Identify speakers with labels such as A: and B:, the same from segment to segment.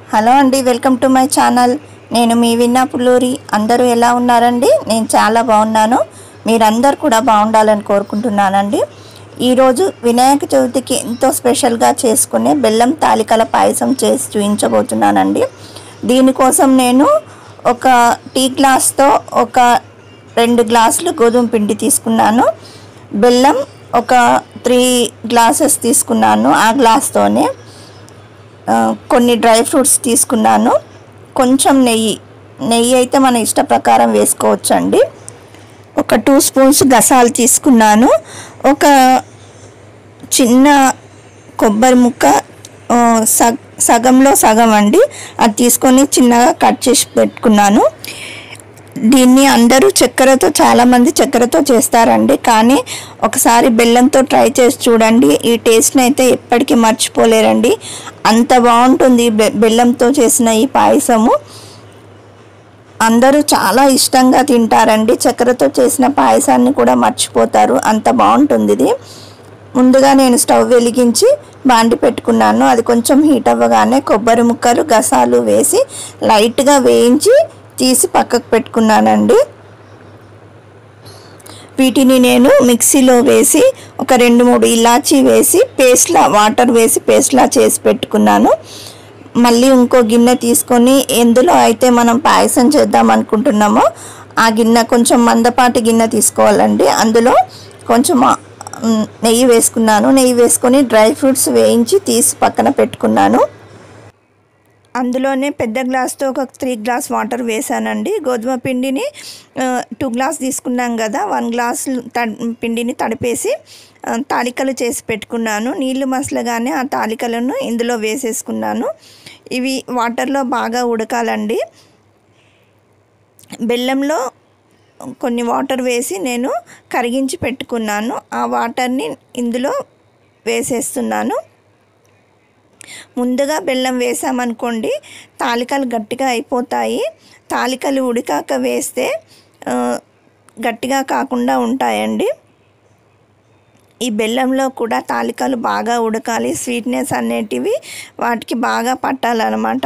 A: Hello అండి, welcome to my channel. నేను మీ విన్నా పుల్లూరి. అందరూ ఎలా ఉన్నారండి? నేను చాలా బాగున్నాను. మీరందరూ కూడా బాగుండాలని కోరుకుంటున్నానండి. ఈరోజు వినాయక చవితికి ఎంతో స్పెషల్గా చేసుకునే బెల్లం తాలికల పాయసం చేసి చూపించబోతున్నానండి. దీనికోసం నేను ఒక టీ గ్లాస్తో ఒక 2 గ్లాసులు గోధుమ పిండి తీసుకున్నాను. బెల్లం ఒక 3 గ్లాసెస్ తీసుకున్నాను. ఆ గ్లాస్తోనే కొన్ని డ్రై ఫ్రూట్స్ తీసుకున్నాను. కొంచెం నెయ్యి అయితే మన ఇష్ట ప్రకారం వేసుకోవచ్చండి. ఒక 2 స్పూన్స్ గసాలు తీసుకున్నాను. ఒక చిన్న కొబ్బరి ముక్క సగంలో సగం అండి, అది తీసుకొని చిన్నగా కట్ చేసి పెట్టుకున్నాను. దీన్ని అందరూ చాలామంది చక్కెరతో చేస్తారండి, కానీ ఒకసారి బెల్లంతో ట్రై చేసి చూడండి. ఈ టేస్ట్ని అయితే ఎప్పటికీ మర్చిపోలేరండి. అంత బాగుంటుంది బెల్లంతో చేసిన ఈ పాయసము. అందరూ చాలా ఇష్టంగా తింటారండి. చక్కెరతో చేసిన పాయసాన్ని కూడా మర్చిపోతారు, అంత బాగుంటుంది ఇది. ముందుగా నేను స్టవ్ వెలిగించి బాండి పెట్టుకున్నాను. అది కొంచెం హీట్ అవ్వగానే కొబ్బరి ముక్కలు గసాలు వేసి లైట్గా వేయించి తీసి పక్కకు పెట్టుకున్నానండి. వీటిని నేను మిక్సీలో వేసి ఒక 2-3 ఇలాచీ వేసి వాటర్ వేసి పేస్ట్లా చేసి పెట్టుకున్నాను. మళ్ళీ ఇంకో గిన్నె తీసుకొని ఎందులో అయితే మనం పాయసం చేద్దాం అనుకుంటున్నామో ఆ గిన్నె కొంచెం మందపాటి గిన్నె తీసుకోవాలండి. అందులో కొంచెం నెయ్యి వేసుకున్నాను. నెయ్యి వేసుకొని డ్రై ఫ్రూట్స్ వేయించి తీసి పక్కన పెట్టుకున్నాను. అందులోనే పెద్ద గ్లాస్తో ఒక 3 గ్లాస్ వాటర్ వేసానండి. గోధుమ పిండిని 2 గ్లాస్ తీసుకున్నాం కదా, 1 గ్లాస్ పిండిని తడిపేసి తాలికలు చేసి పెట్టుకున్నాను. నీళ్లు మసలగానే ఆ తాలికలను ఇందులో వేసేసుకున్నాను. ఇవి వాటర్లో బాగా ఉడకాలండి. బెల్లంలో కొన్ని వాటర్ వేసి నేను కరిగించి పెట్టుకున్నాను. ఆ వాటర్ని ఇందులో వేసేస్తున్నాను. ముందుగా బెల్లం వేసామనుకోండి, తాలికలు గట్టిగా అయిపోతాయి. తాలికలు ఉడికాక వేస్తే గట్టిగా కాకుండా ఉంటాయండి. ఈ బెల్లంలో కూడా తాలికలు బాగా ఉడకాలి. స్వీట్నెస్ అనేటివి వాటికి బాగా పట్టాలన్నమాట.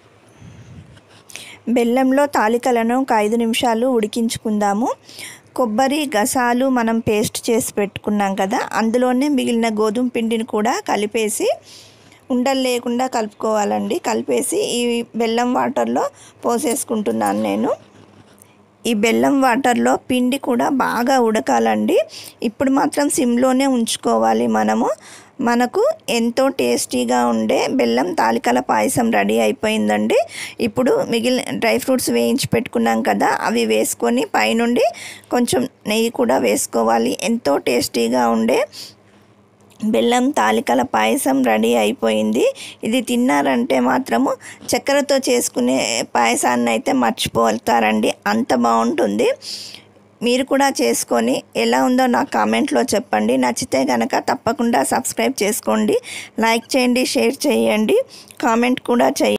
A: బెల్లంలో తాలికలను ఒక 5 నిమిషాలు ఉడికించుకుందాము. కొబ్బరి గసాలు మనం పేస్ట్ చేసి పెట్టుకున్నాం కదా, అందులోనే మిగిలిన గోధుమ పిండిని కూడా కలిపేసి ఉండలు లేకుండా కలుపుకోవాలండి. కలిపేసి ఈ బెల్లం వాటర్లో పోసేసుకుంటున్నాను నేను. ఈ బెల్లం వాటర్లో పిండి కూడా బాగా ఉడకాలండి. ఇప్పుడు మాత్రం సిమ్లోనే ఉంచుకోవాలి మనకు ఎంతో టేస్టీగా ఉండే బెల్లం తాలికల పాయసం రెడీ అయిపోయిందండి. ఇప్పుడు మిగిలిన డ్రై ఫ్రూట్స్ వేయించి పెట్టుకున్నాం కదా, అవి వేసుకొని పైనుండి కొంచెం నెయ్యి కూడా వేసుకోవాలి. ఎంతో టేస్టీగా ఉండే బెల్లం తాలికల పాయసం రెడీ అయిపోయింది. ఇది తిన్నారంటే మాత్రము చక్కెరతో చేసుకునే పాయసాన్ని అయితే మర్చిపోతారండి, అంత బాగుంటుంది. మీరు కూడా చేసుకొని ఎలా ఉందో నాకు కామెంట్లో చెప్పండి. నచ్చితే కనుక తప్పకుండా సబ్స్క్రైబ్ చేసుకోండి, లైక్ చేయండి, షేర్ చేయండి, కామెంట్ కూడా చేయండి.